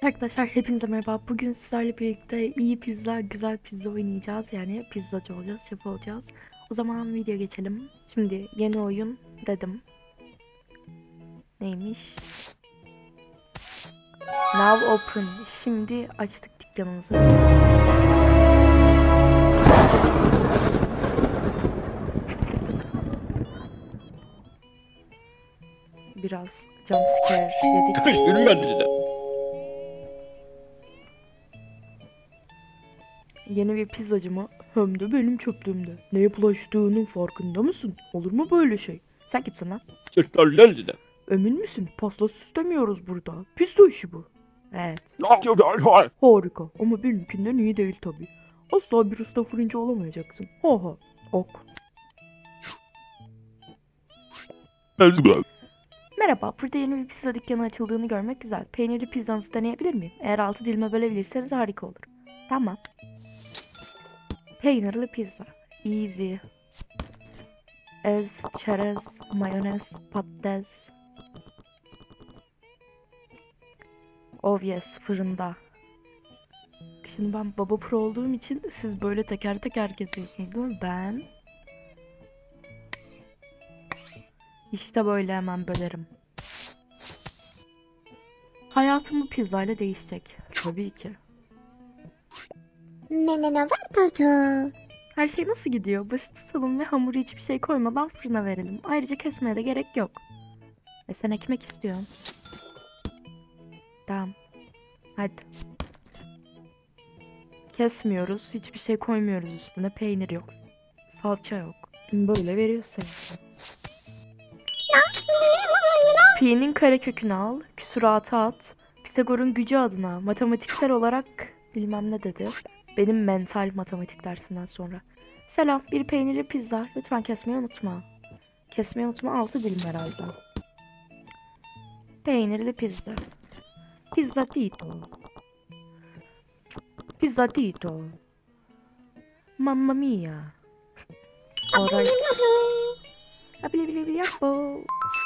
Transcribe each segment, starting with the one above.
Arkadaşlar hepinize merhaba. Bugün sizlerle birlikte iyi pizza, güzel pizza oynayacağız. Yani pizzacı olacağız, şef olacağız. O zaman video geçelim. Şimdi yeni oyun dedim. Neymiş? Now open. Şimdi açtık dükkanımızı. Biraz jumpscare yedik. Yeni bir pizzacı mı? Hem de benim çöplüğümde. Neye bulaştığının farkında mısın? Olur mu böyle şey? Sen kimsin lan? Emin misin? Pasta süslemiyoruz burada. Pizza işi bu. Evet. Harika. Ama benimkinden iyi değil tabii. Asla bir usta fırıncı olamayacaksın. Ha ha. Ok. Merhaba. Burada yeni bir pizza dükkanı açıldığını görmek güzel. Peynirli pizzanızı deneyebilir miyim? Eğer 6 dilime bölebilirseniz harika olur. Tamam. Peynirli pizza. Easy. Ez, çerez, mayonez, patates. Obvious fırında. Şimdi ben baba pro olduğum için siz böyle teker teker kesiyorsunuz değil mi? Ben işte böyle hemen bölerim. Hayatım bu pizzayla değişecek. Tabii ki. Her şey nasıl gidiyor? Basit tutalım ve hamuru hiçbir şey koymadan fırına verelim. Ayrıca kesmeye de gerek yok. Sen ekmek istiyorsun. Tamam. Hadi. Kesmiyoruz. Hiçbir şey koymuyoruz üstüne. Peynir yok. Salça yok. Böyle veriyorsun. Pi'nin karekökünü al. Küsuratı at. Pisagor'un gücü adına matematiksel olarak bilmem ne dedi. Benim mental matematik dersinden sonra. Selam, bir peynirli pizza. Lütfen kesmeyi unutma. Kesmeyi unutma, 6 dilim herhalde. Peynirli pizza. Pizza Tito. Pizza Tito. Mamma mia. Alright. Abili yapbo.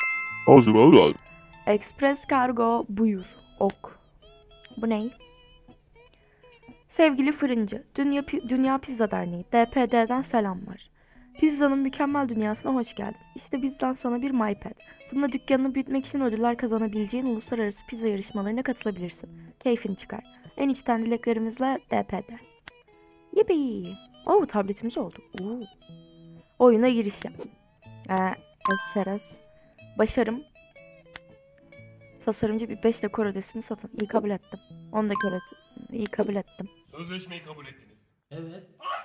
Express kargo buyur. Ok. Bu ne? Sevgili fırıncı, Dünya Pizza Derneği, DPD'den selamlar. Pizzanın mükemmel dünyasına hoş geldin. İşte bizden sana bir MyPad. Bununla dükkanını büyütmek için ödüller kazanabileceğin uluslararası pizza yarışmalarına katılabilirsin. Keyfini çıkar. En içten dileklerimizle DPD. Yippee! Oo, tabletimiz oldu. Oo. Oyuna giriş yap. Şerez. Başarım. Tasarımcı bir 5 dekor ödesini satın. İyi kabul ettim. 10 dekor ödesini. İyi kabul ettim. Sözleşmeyi kabul ettiniz. Evet.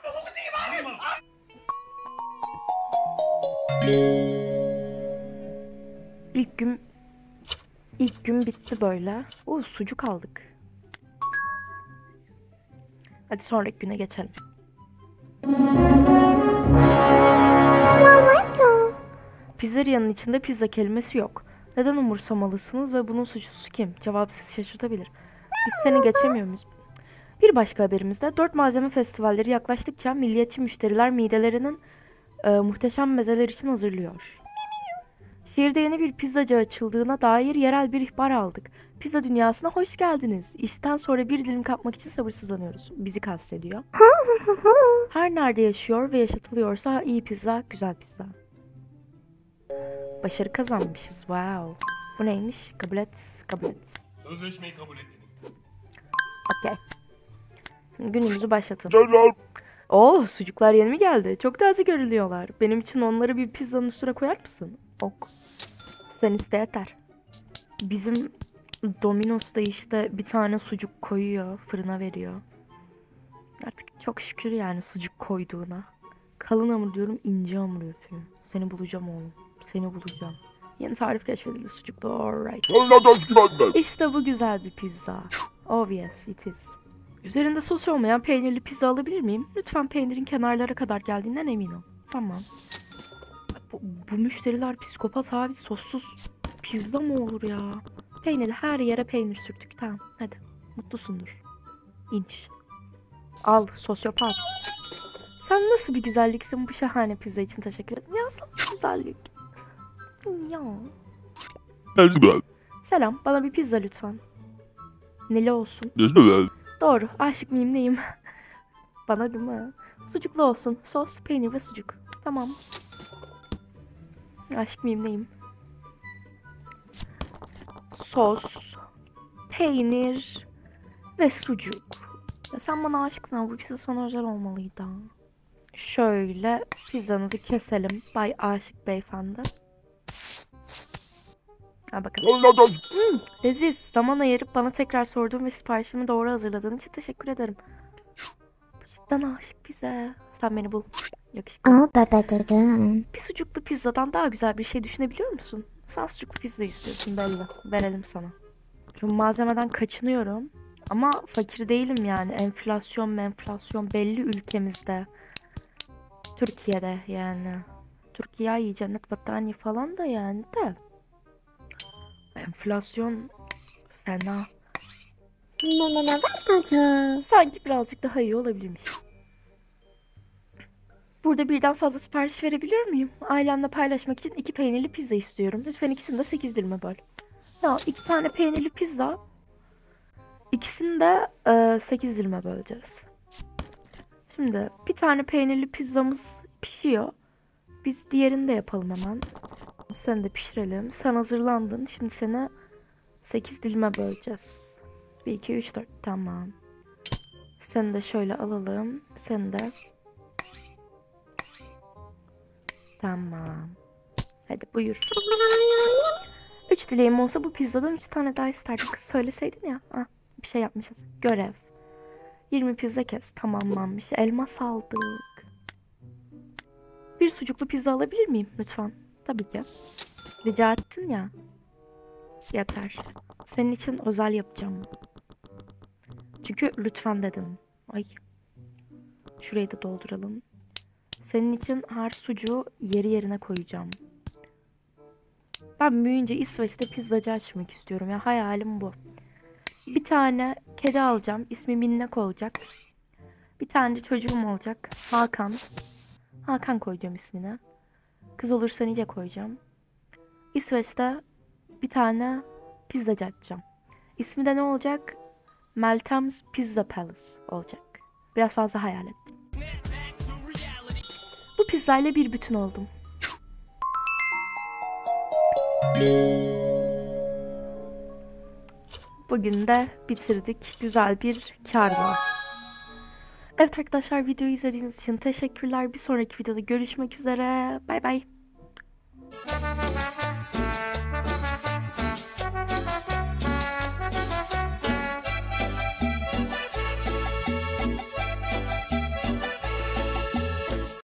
İlk gün bitti böyle. Oo, sucuk aldık. Hadi sonraki güne geçelim. Pizzeriyanın içinde pizza kelimesi yok. Neden umursamalısınız ve bunun suçlusu kim? Cevap sizi şaşırtabilir. Biz seni geçemiyor muyuz? Bir başka haberimizde 4 malzeme festivalleri yaklaştıkça milliyetçi müşteriler midelerinin muhteşem mezeler için hazırlıyor. Şehirde yeni bir pizzacı açıldığına dair yerel bir ihbar aldık. Pizza dünyasına hoş geldiniz. İşten sonra bir dilim kapmak için sabırsızlanıyoruz. Bizi kastediyor. Her nerede yaşıyor ve yaşatılıyorsa iyi pizza, güzel pizza. Başarı kazanmışız. Wow. Bu neymiş? Kabul et, kabul et. Sözleşmeyi kabul ettiniz. Okey. Günümüzü başlatalım. Oo, sucuklar yeni mi geldi? Çok taze görünüyorlar. Benim için onları bir pizzanın üstüne koyar mısın? Ok. Sen iste yeter. Bizim Domino's'ta işte bir tane sucuk koyuyor, fırına veriyor. Artık çok şükür yani sucuk koyduğuna. Kalın hamur diyorum, ince hamur yapıyorum. Seni bulacağım oğlum. Seni bulacağım. Yeni tarif keşfedildi sucuklu. Alright. İşte bu güzel bir pizza. Obvious it is. Üzerinde sos olmayan peynirli pizza alabilir miyim? Lütfen peynirin kenarlara kadar geldiğinden emin ol. Tamam. Bu müşteriler psikopat abi. Sossuz pizza mı olur ya? Peynirli, her yere peynir sürttük. Tamam hadi. Mutlusundur. İnç. Al sosyopat. Sen nasıl bir güzelliksin, bu şahane pizza için teşekkür ederim. Ya sana güzellik. Ya. Selam, bana bir pizza lütfen. Neli olsun. Doğru. Aşık mıyım neyim? Bana değil mi? Sucuklu olsun. Sos, peynir ve sucuk. Tamam. Aşık mıyım neyim? Sos, peynir ve sucuk. Ya sen bana aşıksın. Bu pizza sana özel olmalıydı. Şöyle pizzanızı keselim. Bay Aşık beyefendi. Ha bakın. Leziz. Zaman ayırıp bana tekrar sorduğun ve siparişimi doğru hazırladığın için teşekkür ederim. Cidden aşık bize. Sen beni bul. Yakışıklı. Bir sucuklu pizzadan daha güzel bir şey düşünebiliyor musun? Sen sucuklu pizza istiyorsun belli. Verelim sana. Şu malzemeden kaçınıyorum. Ama fakir değilim yani. Enflasyon belli ülkemizde. Türkiye'de yani. Türkiye iyi cennet vatanı falan da yani de. Enflasyon fena. Sanki birazcık daha iyi olabilirmiş. Burada birden fazla sipariş verebiliyor muyum? Ailemle paylaşmak için 2 peynirli pizza istiyorum. Lütfen ikisini de 8 dilime böl. Ya 2 tane peynirli pizza. İkisini de 8 dilime böleceğiz. Şimdi bir tane peynirli pizzamız pişiyor. Biz diğerini de yapalım hemen. Sen de pişirelim. Sen hazırlandın. Şimdi seni 8 dilime böleceğiz. 1, 2, 3, 4. Tamam. Seni de şöyle alalım. Seni de. Tamam. Hadi buyur. 3 dileğim olsa bu pizzadan 3 tane daha isterdim. Kız söyleseydin ya. Ah, bir şey yapmışız. Görev. 20 pizza kes. Tamamlanmış. Elmas aldık. Bir sucuklu pizza alabilir miyim lütfen? Tabii ki. Rica ettin ya. Yeter. Senin için özel yapacağım. Çünkü lütfen dedin. Ay. Şurayı da dolduralım. Senin için her sucuğu yeri yerine koyacağım. Ben büyüyünce İsveç'te pizzacı açmak istiyorum ya. Hayalim bu. Bir tane kedi alacağım. İsmi Minnak olacak. Bir tane de çocuğum olacak. Hakan. Hakan koyacağım ismine. Kız olursa Nice koyacağım. İsveç'te bir tane pizzacı açacağım. İsmi de ne olacak? Meltem's Pizza Palace olacak. Biraz fazla hayal ettim. Bu pizzayla bir bütün oldum. Bugün de bitirdik. Güzel bir kar var. Evet arkadaşlar, videoyu izlediğiniz için teşekkürler. Bir sonraki videoda görüşmek üzere. Bay bay.